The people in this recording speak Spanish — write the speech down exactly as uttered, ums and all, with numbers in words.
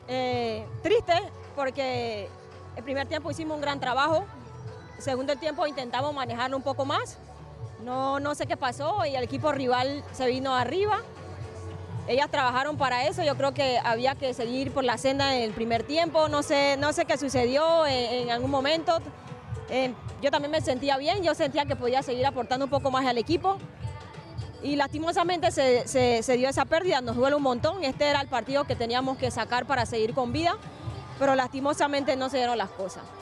Eh, triste porque el primer tiempo hicimos un gran trabajo, el segundo tiempo intentamos manejarlo un poco más, no, no sé qué pasó y el equipo rival se vino arriba. Ellas trabajaron para eso, yo creo que había que seguir por la senda en el primer tiempo, no sé, no sé qué sucedió en, en algún momento. Eh, yo también me sentía bien, yo sentía que podía seguir aportando un poco más al equipo. Y lastimosamente se, se, se dio esa pérdida, nos duele un montón, este era el partido que teníamos que sacar para seguir con vida, pero lastimosamente no se dieron las cosas.